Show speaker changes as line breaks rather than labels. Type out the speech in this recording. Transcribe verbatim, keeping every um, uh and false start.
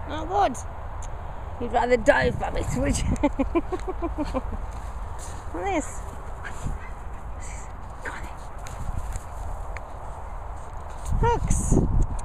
Oh, good. You'd rather die from it, would you? What is this? Come on then. Hux.